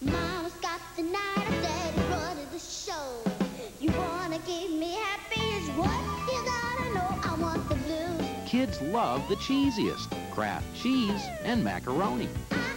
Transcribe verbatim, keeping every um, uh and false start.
Mama's got the night, Daddy running the show. You wanna keep me happy is what you gotta know. I want the blue. Kids love the cheesiest, Kraft cheese and macaroni. I